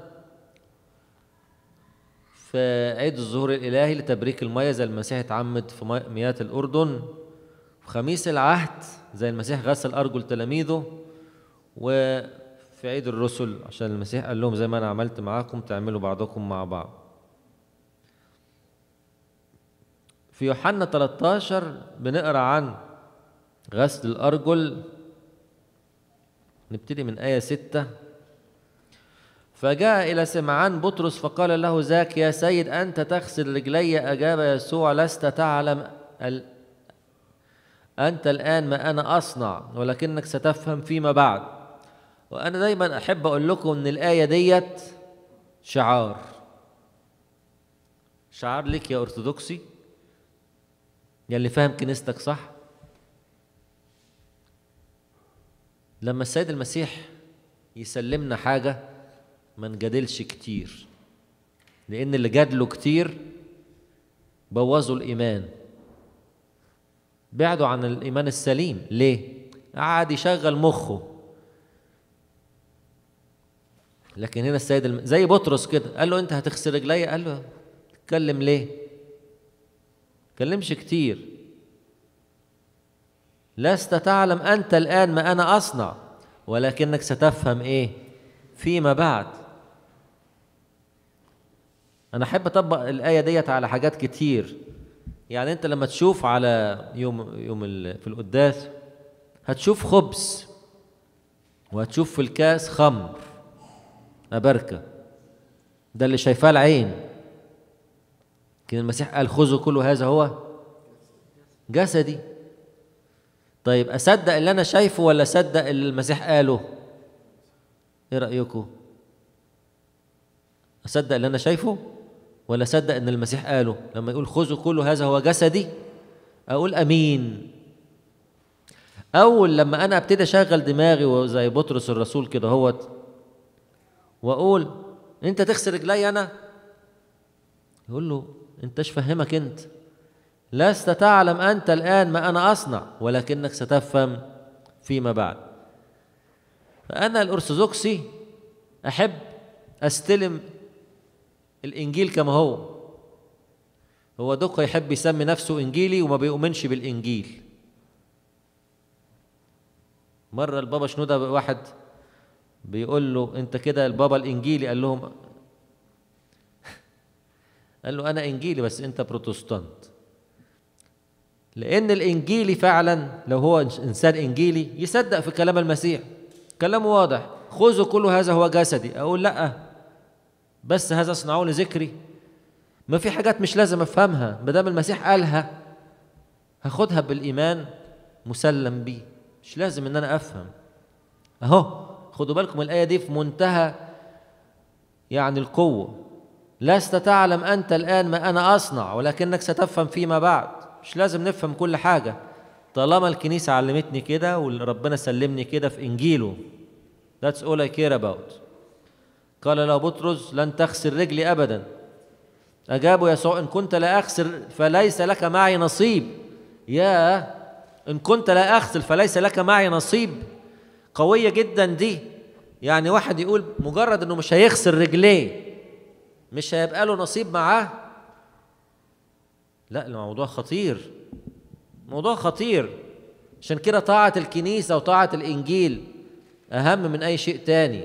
Speaker 1: في عيد الظهور الإلهي لتبريك المياه زي المسيح اتعمد في مياه الأردن، في خميس العهد زي المسيح غسل أرجل تلاميذه، وفي عيد الرسل عشان المسيح قال لهم زي ما أنا عملت معاكم تعملوا بعضكم مع بعض. في يوحنا ثلاثة عشر بنقرأ عن غسل الأرجل، نبتدي من آية ستة. فجاء إلى سمعان بطرس فقال له ذاك يا سيد أنت تغسل رجلي؟ أجاب يسوع لست تعلم ال... أنت الآن ما أنا أصنع، ولكنك ستفهم فيما بعد. وأنا دايما أحب أقول لكم أن الآية ديت شعار شعار لك يا أرثوذكسي يا اللي فاهم كنيستك صح. لما السيد المسيح يسلمنا حاجة ما نجادلش كتير، لأن اللي جادلوا كتير بوظوا الإيمان، بعدوا عن الإيمان السليم. ليه؟ قعد يشغل مخه. لكن هنا السيد الم... زي بطرس كده قال له أنت هتغسل رجلي؟ قال له تتكلم ليه؟ تتكلمش كتير. لست تعلم أنت الآن ما أنا أصنع، ولكنك ستفهم إيه؟ فيما بعد. أنا أحب أطبق الآية ديت على حاجات كتير. يعني أنت لما تشوف على يوم يوم في القداس هتشوف خبز وهتشوف في الكاس خمر أبركة، ده اللي شايفاه العين. لكن المسيح قال خذوا كل هذا هو جسدي. طيب أصدق اللي أنا شايفه ولا أصدق اللي المسيح قاله؟ إيه رأيكم؟ أصدق اللي أنا شايفه ولا أصدق إن المسيح قاله؟ لما يقول خذوا كل هذا هو جسدي أقول أمين. أول لما أنا أبتدي أشغل دماغي وزي بطرس الرسول كده هوت وأقول أنت تغسل رجلي أنا، يقول له أنتش فهمك أنت، لست تعلم أنت الآن ما أنا أصنع ولكنك ستفهم فيما بعد. فأنا الأرثوذكسي أحب أستلم الإنجيل كما هو. هو دقة يحب يسمي نفسه إنجيلي وما بيؤمنش بالإنجيل. مرة البابا شنودة واحد بيقول له انت كده البابا الانجيلي، قال لهم قال له انا انجيلي بس انت بروتستانت. لان الانجيلي فعلا لو هو انسان انجيلي يصدق في كلام المسيح، كلامه واضح، خذوا كل هذا هو جسدي. اقول لا، بس هذا اصنعوه لذكري. ما في حاجات مش لازم افهمها، ما دام المسيح قالها هاخدها بالايمان مسلم بيه، مش لازم ان انا افهم. اهو خدوا بالكم الايه دي في منتهى يعني القوه. لست تعلم انت الان ما انا اصنع ولكنك ستفهم فيما بعد. مش لازم نفهم كل حاجه طالما الكنيسه علمتني كده وربنا سلمني كده في انجيله. That's all I care about. قال له بطرس لن تخسر رجلي ابدا. اجابه يسوع ان كنت لا اخسر فليس لك معي نصيب. يا ان كنت لا اخسر فليس لك معي نصيب، قويه جدا دي. يعني واحد يقول مجرد انه مش هيخسر رجليه مش هيبقى له نصيب معاه؟ لا، الموضوع خطير، موضوع خطير. عشان كده طاعة الكنيسة وطاعة الإنجيل أهم من أي شيء تاني.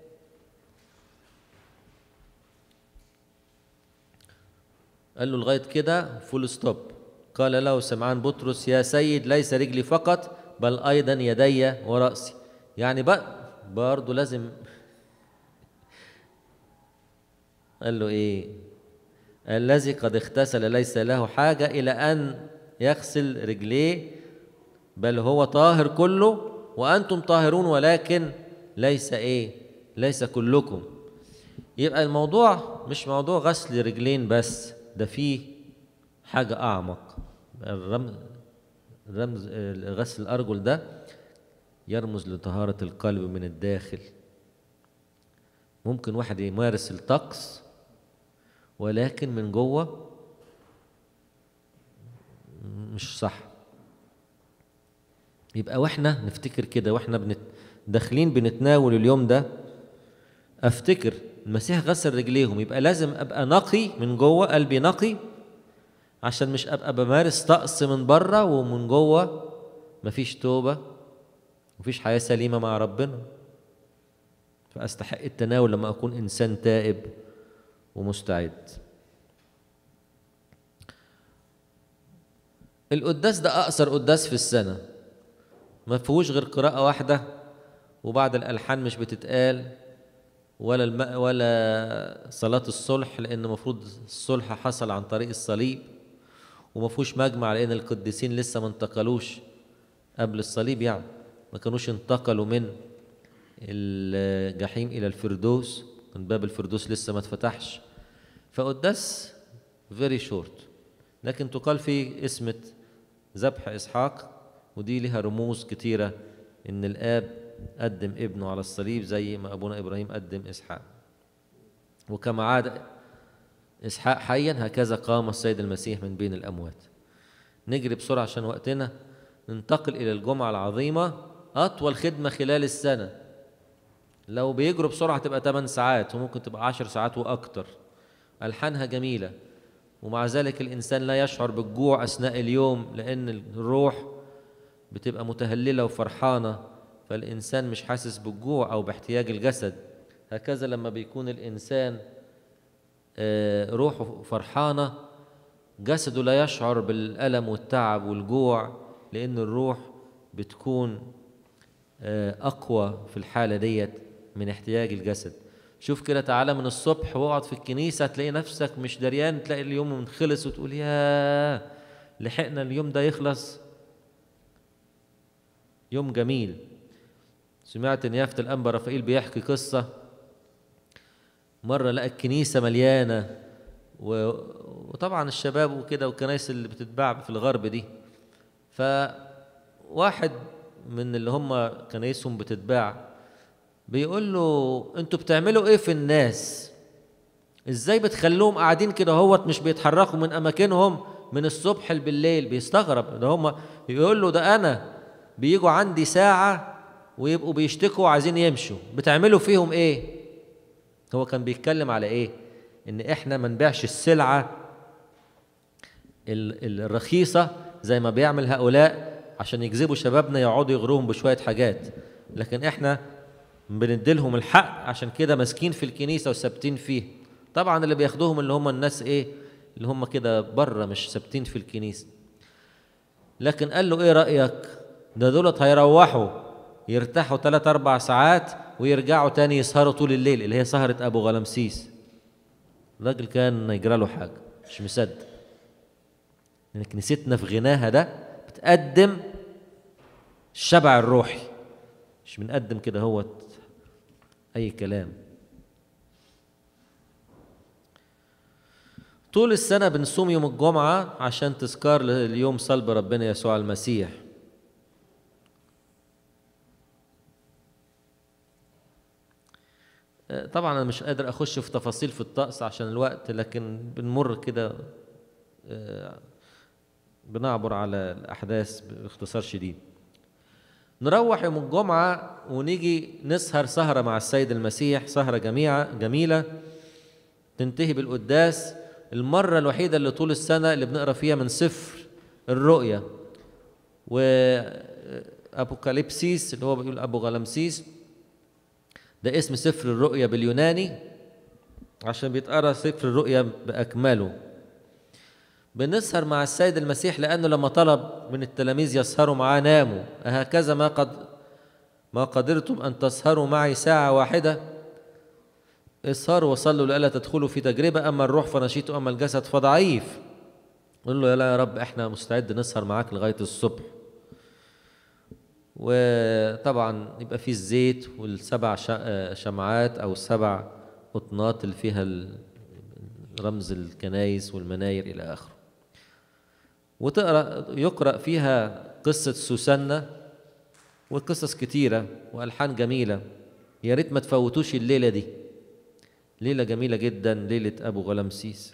Speaker 1: قال له لغاية كده فول ستوب. قال له سمعان بطرس يا سيد ليس رجلي فقط بل أيضا يدي ورأسي. يعني بقى برضه لازم. قال له إيه؟ الذي قد اغتسل ليس له حاجة إلى أن يغسل رجليه بل هو طاهر كله، وأنتم طاهرون ولكن ليس إيه؟ ليس كلكم. يبقى الموضوع مش موضوع غسل رجلين بس، ده فيه حاجة أعمق. الرمز رمز غسل الأرجل ده يرمز لطهارة القلب من الداخل. ممكن واحد يمارس الطقس ولكن من جوه مش صح. يبقى واحنا نفتكر كده واحنا بنت... داخلين بنتناول اليوم ده، افتكر المسيح غسل رجليهم، يبقى لازم ابقى نقي من جوه، قلبي نقي، عشان مش ابقى بمارس طقس من بره ومن جوه مفيش توبه مفيش حياه سليمه مع ربنا. فاستحق التناول لما اكون انسان تائب ومستعد. القداس ده اقصر قداس في السنه، ما فيهوش غير قراءه واحده، وبعد الالحان مش بتتقال ولا الم... ولا صلاه الصلح، لان المفروض الصلح حصل عن طريق الصليب، وما فيهوش مجمع لان القديسين لسه ما انتقلوش قبل الصليب، يعني ما كانوش انتقلوا من الجحيم الى الفردوس، من باب الفردوس لسه ما اتفتحش. فقداس فيري شورت، لكن تقال فيه اسمة ذبح إسحاق، ودي لها رموز كتيرة، إن الآب قدم ابنه على الصليب زي ما أبونا إبراهيم قدم إسحاق، وكما عاد إسحاق حيا هكذا قام السيد المسيح من بين الأموات. نجري بسرعة عشان وقتنا، ننتقل إلى الجمعة العظيمة، أطول خدمة خلال السنة. لو بيجروا بسرعة تبقى ثمان ساعات وممكن تبقى عشر ساعات وأكتر. ألحانها جميلة، ومع ذلك الإنسان لا يشعر بالجوع أثناء اليوم، لأن الروح بتبقى متهللة وفرحانة، فالإنسان مش حاسس بالجوع أو باحتياج الجسد. هكذا لما بيكون الإنسان روحه فرحانة جسده لا يشعر بالألم والتعب والجوع، لأن الروح بتكون أقوى في الحالة ديت من احتياج الجسد. شوف كده، تعالى من الصبح واقعد في الكنيسة تلاقي نفسك مش دريان، تلاقي اليوم منخلص وتقول يا لحقنا اليوم ده يخلص. يوم جميل. سمعت ان يافت الأنبا رفائيل بيحكي قصة، مرة لقى الكنيسة مليانة، وطبعا الشباب وكده والكنائس اللي بتتباع في الغرب دي، فواحد من اللي هم كنايسهم بتتباع بيقول له انتوا بتعملوا ايه في الناس؟ ازاي بتخلوهم قاعدين كده هوت مش بيتحركوا من اماكنهم من الصبح بالليل؟ بيستغرب ده. هم يقول له ده انا بيجوا عندي ساعة ويبقوا بيشتكوا وعايزين يمشوا، بتعملوا فيهم ايه؟ هو كان بيتكلم على ايه؟ ان احنا ما نبيعش السلعة الرخيصة زي ما بيعمل هؤلاء عشان يجذبوا شبابنا يقعدوا يغروهم بشوية حاجات، لكن احنا بنديلهم الحق، عشان كده ماسكين في الكنيسة وثابتين فيه. طبعا اللي بياخدوهم اللي هم الناس ايه، اللي هم كده بره مش ثابتين في الكنيسة. لكن قال له ايه رأيك؟ ده دولت هيروحوا يرتاحوا ثلاث اربع ساعات ويرجعوا تاني يسهروا طول الليل، اللي هي سهرة ابو غلمسيس. الراجل كان يجرى له حاجة، مش مصدق ان كنيستنا في غناها ده بتقدم الشبع الروحي، مش بنقدم كده هو اي كلام. طول السنة بنصوم يوم الجمعة عشان تذكار ليوم صلب ربنا يسوع المسيح. طبعا أنا مش قادر أخش في تفاصيل في الطقس عشان الوقت، لكن بنمر كده بنعبر على الأحداث باختصار شديد. نروح يوم الجمعة ونيجي نسهر سهرة مع السيد المسيح، سهرة جميعة جميلة تنتهي بالقداس. المرة الوحيدة اللي طول السنة اللي بنقرأ فيها من سفر الرؤيا وأبوكاليبسيس اللي هو بيقول أبو غلمسيس، ده اسم سفر الرؤيا باليوناني عشان بيتقرأ سفر الرؤيا بأكمله. بنسهر مع السيد المسيح لأنه لما طلب من التلاميذ يسهروا معاه ناموا. هكذا ما قد ما قدرتم أن تسهروا معي ساعة واحدة، اسهروا وصلوا لئلا تدخلوا في تجربة، أما الروح فنشيط أما الجسد فضعيف. قل له يا لا يا رب احنا مستعد نسهر معاك لغاية الصبح. وطبعا يبقى فيه الزيت والسبع شمعات أو السبع قطنات اللي فيها رمز الكنايس والمناير إلى آخره. وتقرأ يقرأ فيها قصة سوسنة وقصص كتيرة وألحان جميلة. يا ريت ما تفوتوش الليلة دي، ليلة جميلة جدا، ليلة أبو غلمسيس.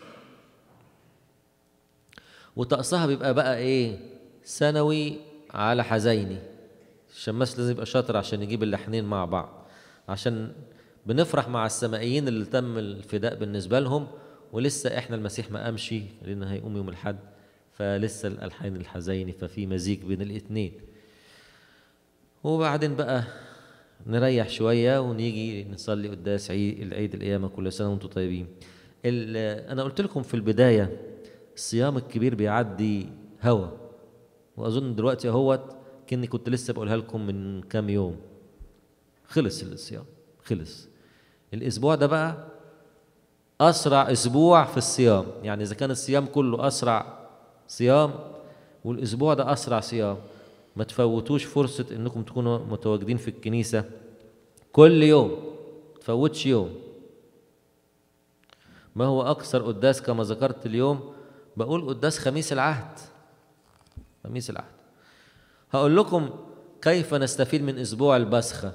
Speaker 1: وطقسها بيبقى بقى إيه؟ سنوي على حزيني. الشماس لازم يبقى شاطر عشان يجيب اللحنين مع بعض، عشان بنفرح مع السمائيين اللي تم الفداء بالنسبة لهم، ولسه إحنا المسيح ما قامش لأن هيقوم يوم الحد، فلسه الألحان الحزيني، ففي مزيج بين الاثنين. وبعدين بقى نريح شوية ونيجي نصلي قداس عيد العيد القيامة. كل سنة وانتم طيبين. أنا قلت لكم في البداية الصيام الكبير بيعدي هوا، وأظن دلوقتي اهوت كني كنت لسه بقولها لكم من كام يوم، خلص الصيام، خلص الأسبوع ده بقى أسرع أسبوع في الصيام. يعني إذا كان الصيام كله أسرع صيام، والأسبوع ده أسرع صيام. ما تفوتوش فرصة إنكم تكونوا متواجدين في الكنيسة كل يوم، تفوتش يوم. ما هو أكثر قداس كما ذكرت اليوم؟ بقول قداس خميس العهد، خميس العهد. هقول لكم كيف نستفيد من أسبوع البسخة.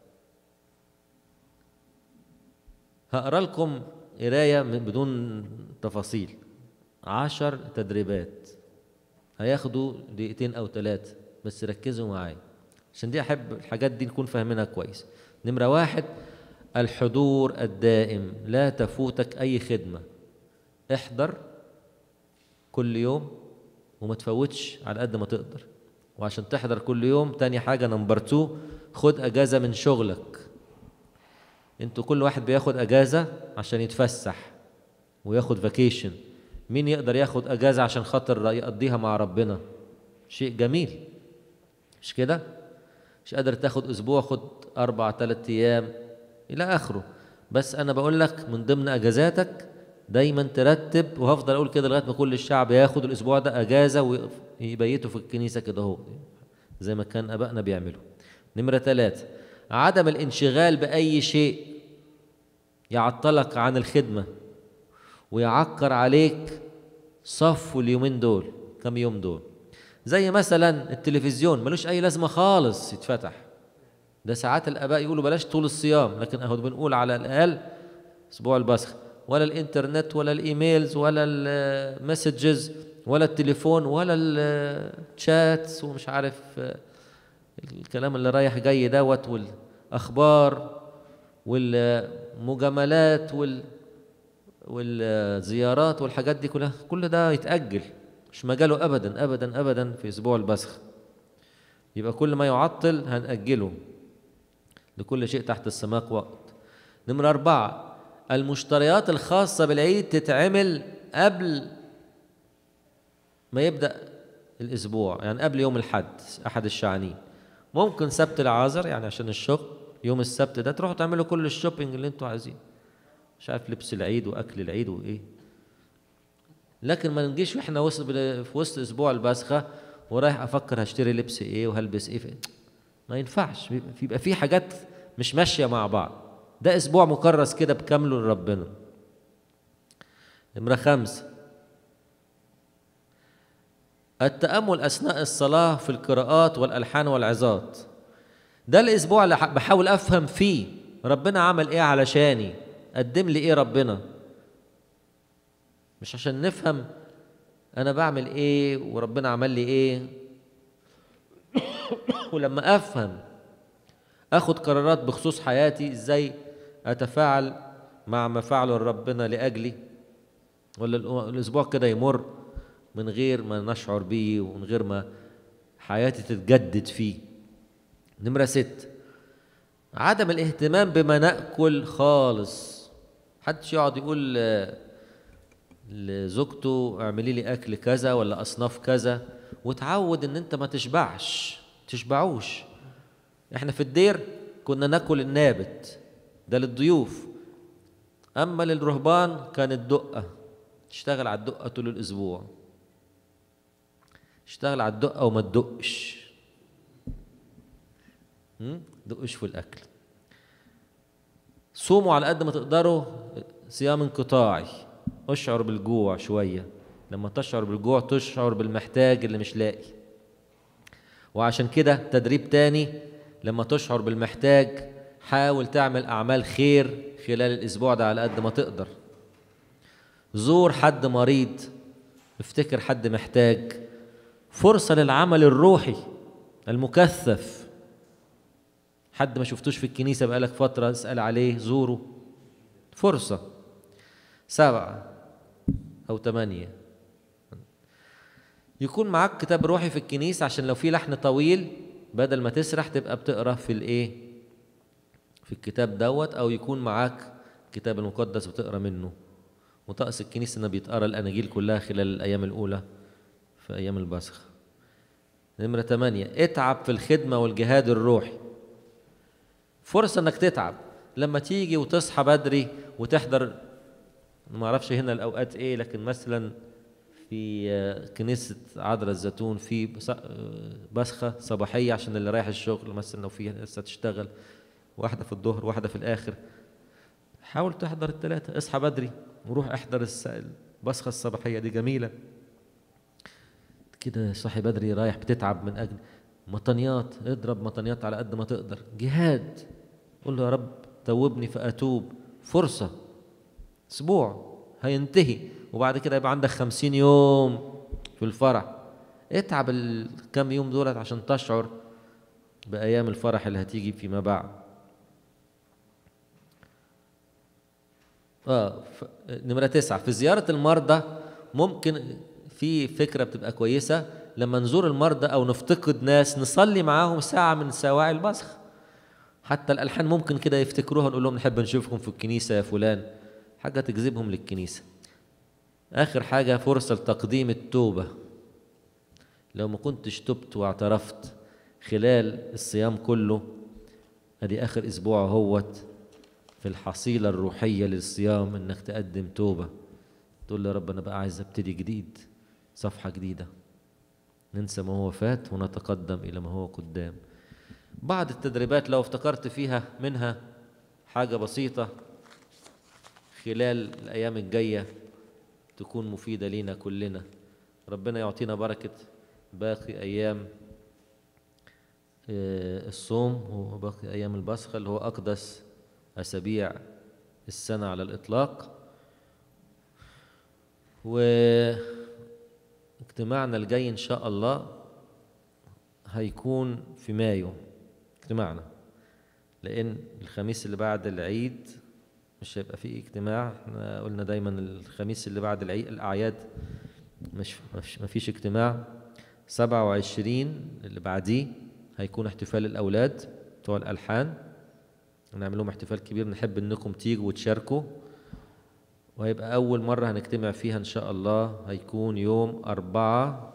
Speaker 1: هقرأ لكم قراية بدون تفاصيل، عشر تدريبات هياخدوا دقيقتين أو ثلاثة، بس ركزوا معايا عشان دي أحب الحاجات دي نكون فاهمينها كويس. نمرة واحد، الحضور الدائم، لا تفوتك أي خدمة، احضر كل يوم وما تفوتش على قد ما تقدر. وعشان تحضر كل يوم، تاني حاجة نمبر تو، خد أجازة من شغلك. انتوا كل واحد بياخد أجازة عشان يتفسح وياخد فاكيشن. مين يقدر ياخد أجازة عشان خاطر يقضيها مع ربنا؟ شيء جميل، مش كده؟ مش قادر تاخد أسبوع، خد أربع ثلاث أيام إلى آخره. بس أنا بقول لك من ضمن أجازاتك دايما ترتب، وهفضل أقول كده لغاية ما كل الشعب ياخد الأسبوع ده أجازة ويبيتوا في الكنيسة كده اهو زي ما كان أبائنا بيعملوا. نمرة ثلاثة، عدم الانشغال بأي شيء يعطلك عن الخدمة ويعكر عليك صف اليومين دول، كم يوم دول. زي مثلا التلفزيون ملوش أي لازمة خالص يتفتح، ده ساعات الآباء يقولوا بلاش طول الصيام، لكن أهو بنقول على الأقل أسبوع البسخ. ولا الإنترنت ولا الإيميلز ولا المسجز ولا التليفون ولا الشاتس ومش عارف الكلام اللي رايح جاي دوت، والأخبار والمجاملات وال والزيارات والحاجات دي كلها، كل ده يتأجل، مش مجاله أبدا أبدا أبدا في أسبوع البسخ. يبقى كل ما يعطل هنأجله. لكل شيء تحت السماء وقت. نمرة أربعة، المشتريات الخاصة بالعيد تتعمل قبل ما يبدأ الأسبوع، يعني قبل يوم الحد أحد الشعانين. ممكن سبت العازر يعني عشان الشغل، يوم السبت ده تروحوا تعملوا كل الشوبينج اللي انتوا عايزينه، مش عارف لبس العيد وأكل العيد وإيه. لكن ما نجيش واحنا وسط في وسط أسبوع البسخة ورايح أفكر هشتري لبس إيه وهلبس إيه، ما ينفعش. بيبقى في حاجات مش ماشية مع بعض. ده أسبوع مكرس كده بكامله لربنا. نمرة خمسة، التأمل أثناء الصلاة في القراءات والألحان والعظات. ده الأسبوع اللي بحاول أفهم فيه ربنا عمل إيه علشاني، قدم لي إيه ربنا، مش عشان نفهم أنا بعمل إيه وربنا عمل لي إيه. ولما أفهم أخد قرارات بخصوص حياتي، إزاي أتفاعل مع ما فعله ربنا لأجلي، ولا الأسبوع كده يمر من غير ما نشعر بيه ومن غير ما حياتي تتجدد فيه. نمرة ست، عدم الاهتمام بما نأكل خالص. محدش يقعد يقول لزوجته اعملي لي أكل كذا ولا أصناف كذا، وتعود إن أنت ما تشبعش تشبعوش. إحنا في الدير كنا ناكل النابت ده للضيوف، أما للرهبان كانت دقة، تشتغل على الدقة طول الأسبوع، اشتغل على الدقة وما تدقش دقش في الأكل. صوموا على قد ما تقدروا صيام انقطاعي، اشعر بالجوع شوية، لما تشعر بالجوع تشعر بالمحتاج اللي مش لاقي. وعشان كده تدريب تاني، لما تشعر بالمحتاج حاول تعمل أعمال خير خلال الأسبوع ده على قد ما تقدر. زور حد مريض، افتكر حد محتاج، فرصة للعمل الروحي المكثف. حد ما شفتوش في الكنيسة بقالك فترة، اسأل عليه، زوره، فرصة. سبعة أو ثمانية، يكون معاك كتاب روحي في الكنيسة، عشان لو في لحن طويل بدل ما تسرح تبقى بتقرأ في الإيه، في الكتاب دوت، أو يكون معاك كتاب المقدس بتقرأ منه. وطقس الكنيسة إنه بيتقرأ الأناجيل كلها خلال الأيام الأولى في أيام البسخ. نمرة ثمانية، اتعب في الخدمة والجهاد الروحي. فرصة انك تتعب لما تيجي وتصحى بدري وتحضر، ما اعرفش هنا الاوقات ايه، لكن مثلا في كنيسة عذراء الزيتون في بسخة صباحية عشان اللي رايح الشغل، مثلا لو في لسه تشتغل، واحدة في الظهر واحدة في الآخر. حاول تحضر الثلاثة، اصحى بدري وروح احضر البسخة الصباحية دي، جميلة كده. صاحي بدري رايح بتتعب من أجل مطنيات، اضرب مطنيات على قد ما تقدر. جهاد، قول له يا رب توبني فأتوب. فرصة، أسبوع هينتهي وبعد كده يبقى عندك خمسين يوم في الفرح. اتعب الكام يوم دولت عشان تشعر بأيام الفرح اللي هتيجي فيما بعد. آه نمرة تسعة، في زيارة المرضى ممكن في فكرة بتبقى كويسة، لما نزور المرضى أو نفتقد ناس نصلي معاهم ساعة من سواعي البسخ. حتى الألحان ممكن كده يفتكروها، نقول لهم نحب نشوفكم في الكنيسة يا فلان، حاجة تجذبهم للكنيسة. آخر حاجة، فرصة لتقديم التوبة. لو ما كنتش تبت واعترفت خلال الصيام كله، ادي آخر أسبوع اهوت في الحصيلة الروحية للصيام، إنك تقدم توبة، تقول له يا رب أنا بقى عايز أبتدي جديد، صفحة جديدة، ننسى ما هو فات ونتقدم إلى ما هو قدام. بعض التدريبات لو افتكرت فيها منها حاجة بسيطة خلال الأيام الجاية تكون مفيدة لينا كلنا. ربنا يعطينا بركة باقي أيام الصوم وباقي أيام البسخة اللي هو أقدس أسابيع السنة على الإطلاق. واجتماعنا الجاي إن شاء الله هيكون في مايو اجتماعنا، لأن الخميس اللي بعد العيد مش هيبقى فيه اجتماع. احنا قلنا دايما الخميس اللي بعد العيد الأعياد مش ما فيش اجتماع. سبعة وعشرين اللي بعديه هيكون احتفال الأولاد بتوع الألحان، نعمل لهم احتفال كبير، نحب انكم تيجوا وتشاركوا. وهيبقى أول مرة هنجتمع فيها إن شاء الله، هيكون يوم أربعة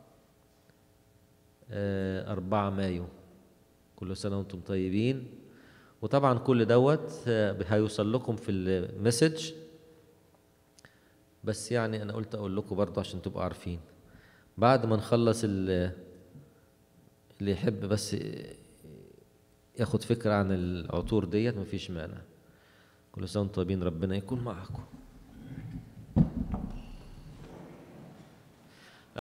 Speaker 1: آه، أربعة مايو. كل سنة وأنتم طيبين. وطبعا كل دوت آه، هيوصل لكم في المسج، بس يعني أنا قلت أقول لكم برضه عشان تبقوا عارفين. بعد ما نخلص اللي يحب بس ياخد فكرة عن العطور ديت مفيش مانع. كل سنة وأنتم طيبين، ربنا يكون معكم.